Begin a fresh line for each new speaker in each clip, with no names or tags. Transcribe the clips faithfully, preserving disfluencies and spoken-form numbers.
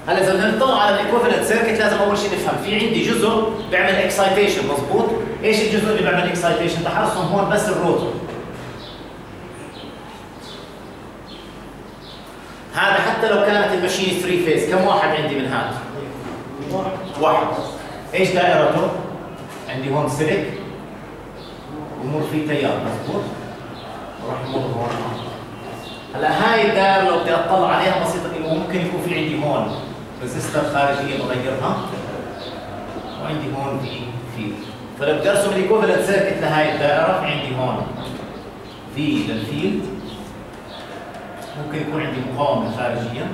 هلا اذا بدنا نطلع على الايكوفالنت سيركت لازم اول شيء نفهم في عندي جزء بيعمل اكسايتيشن مضبوط. ايش الجزء اللي بيعمل اكسايتيشن؟ تحرصهم هون بس الروتور. هذا حتى لو كانت الماشين ثري فيز كم واحد عندي من هذا؟ واحد. ايش دائرته؟ عندي هون سلك يمر فيه تيار مضبوط وراح يمر هون. هلا هاي الدائره لو بدي اطلع عليها بسيطه انه ممكن يكون في عندي هون ريزستر خارجيه بغيرها وعندي هون في في فلو بدي ارسم الايكوفالنت سيركت لهاي الدائره في عندي هون في للفيلد ممكن يكون عندي مقاومه خارجيه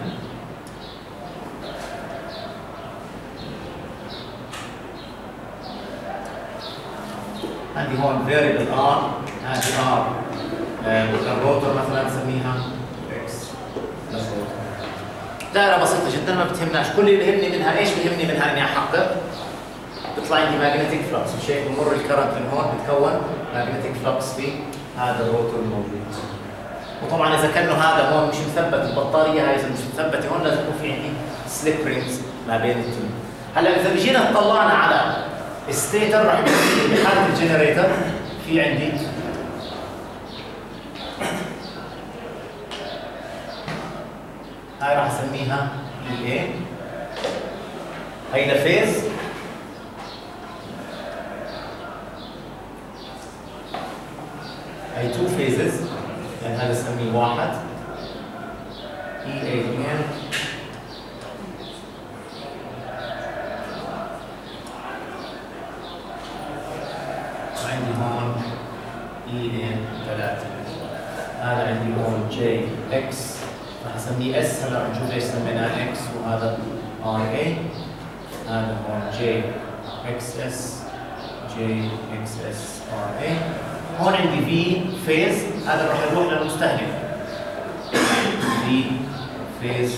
عندي هون فيريبل ار هذه ار الروتور مثلا نسميها اكس دائره بسيطه جدا ما بتهمناش. كل اللي بيهمني منها ايش بيهمني منها اني احقق بيطلع عندي ماجنتيك فلكس مش هيك بمر الكرنت من هون بتكون ماجنتيك فلكس في هذا الروتور الموجود. وطبعا اذا كانه هذا هون مش مثبت البطاريه هاي اذا مش مثبته هون لازم يكون في عندي سليب رينجز ما بين الاثنين. هلا اذا جينا طلعنا على الستيتر راح يكون في بحاله الجنريتر في عندي هاي راح اسميها اي اي هي لفيز هي تو فيزز يعني هذا اسميه واحد اي اي اثنين وعندي هون اي اي ثلاثة هذا عندي هون جي اكس راح اسميه اس. هلا رح نشوف ليش سميناه اكس وهذا ار اي. هذا هون جي اكس اس جي اكس اس ار اي. هون عندي في فيز هذا راح يروح للمستهلك في فيز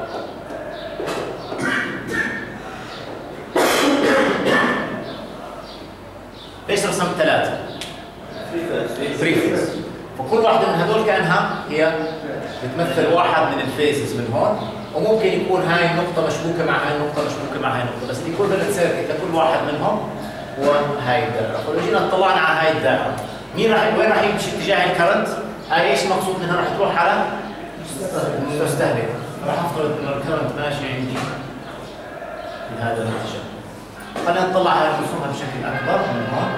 ليش رسمت ثلاثة؟ ثري فيز. فكل واحدة من هذول كأنها هي بتمثل واحد من الفيزز من هون وممكن يكون هاي النقطة مشبوكة مع هاي النقطة مشبوكة مع هاي النقطة بس الايكوفالنت سيركت لكل واحد منهم هو هاي الدائرة. فلو جينا اطلعنا على هاي الدائرة مين راح وين راح يمشي اتجاه الكرنت؟ هاي ايش المقصود منها؟ راح تروح على المستهلك. راح افترض انه الكرنت ماشي عندي بهذا الاتجاه. خلينا نطلع على رسومها بشكل اكبر من هون.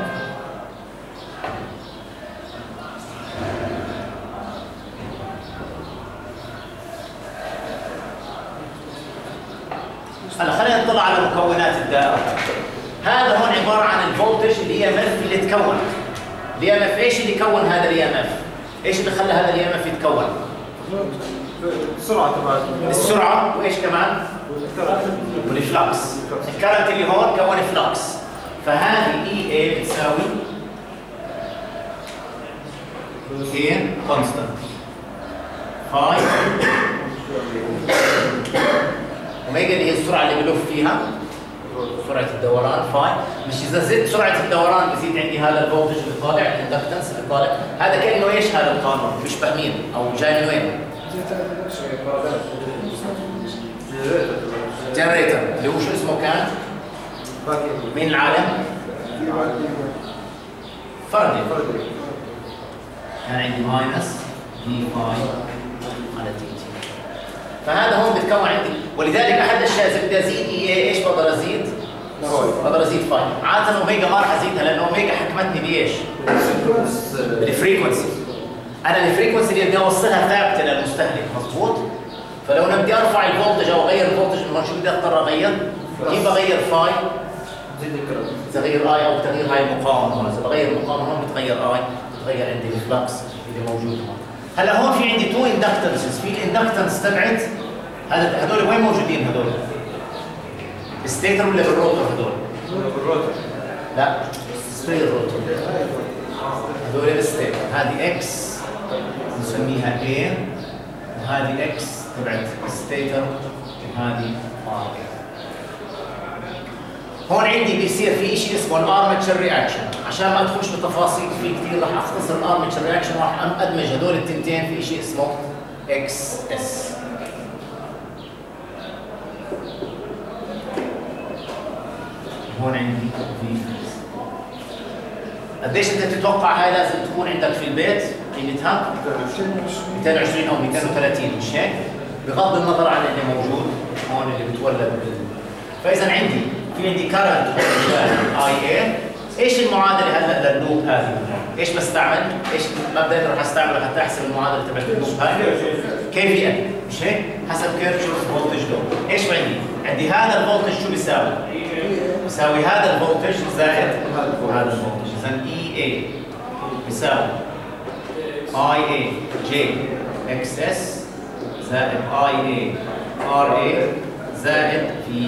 هلا خلينا نطلع على مكونات الدائره. هذا هون عباره عن الفولتج الاي ام اف اللي تكون. الاي ام اف ايش اللي كون هذا الاي ام اف؟ ايش اللي خلى هذا الاي ام اف يتكون؟
السرعه تبعت
السرعه وايش كمان؟ والفلكس. الكرنت اللي هون كون فلكس. فهذه اي اي بتساوي اي كونستانت فاي اوميجا اللي هي السرعه اللي بلف فيها سرعه الدوران فاي. مش اذا زدت سرعه الدوران بزيد عندي هذا الفولتج اللي طالع الاندكتنس اللي طالع. هذا كانه ايش هذا القانون؟ بيشبه مين؟ او جاي من وين؟ جنريتر اللي هو شو اسمه كان؟ مين العالم؟ فردي. كان عندي ماينس دي فاي على تي تي. فهذا هون بتكون عندي ولذلك احد الاشياء اذا بدي ازيد اي ايش بقدر ازيد؟ بقدر ازيد فاي. عاده اوميجا ما راح ازيدها لانه اوميجا حكمتني بايش؟ بالفريكونسي. انا الفريكونسي اللي بدي اوصلها ثابته للمستهلك مضبوط؟ فلو انا بدي ارفع الفولتج او اغير الفولتج من هون شو بدي اضطر اغير؟ كيف بغير فاي؟ اذا اغير اي او تغيير هاي المقاومه هون، اذا بغير المقاومه هون بتغير اي بتغير عندي الفلكس اللي موجود هون. هلا هون في عندي تو اندكتنسز، في الاندكتنس تبعت هذا هذول وين موجودين هذول؟ بالستيتر ولا بالروتر هذول؟
بالروتر.
لا ستيل روتر. هذول بالستيتر، هذه اكس نسميها A وهذه اكس تبعت الستيتر وهذه ار. هون عندي بيصير في شيء اسمه الارمتشر رياكشن. عشان ما ادخلش بتفاصيل فيه كثير راح اختصر الارمتشر رياكشن وراح ادمج هذول التنتين في شيء اسمه اكس اس. هون عندي في فيز. قديش انت تتوقع هاي لازم تكون عندك في البيت قيمتها؟ مئتين وعشرين او مئتين وثلاثين مش هيك؟ بغض النظر عن اللي موجود هون اللي بتولد بال... فاذا عندي في عندي كارنت اي اي. ايش المعادله هلا لللوب هذه؟ ايش بستعمل؟ ايش مبدئيا راح استعمل حتى احسب المعادله تبعت اللوب هاي؟ كي في ال مش هيك؟ حسب كيرشوف فولتج لو. ايش عندي؟ عندي هذا الفولتج شو بيساوي؟ بيساوي هذا الفولتج زائد هذا الفولتج. اذا اي اي بيساوي اي اي جي اكس اس زائد اي اي ار اي زائد في.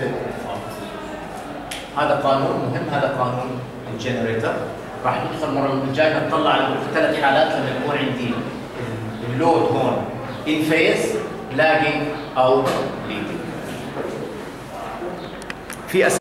هذا قانون مهم، هذا قانون الجنريتر. راح ندخل المره الجايه نطلع على ثلاث حالات لما يكون عندي اللود هون ان فيز لاجينج او ليدنج. في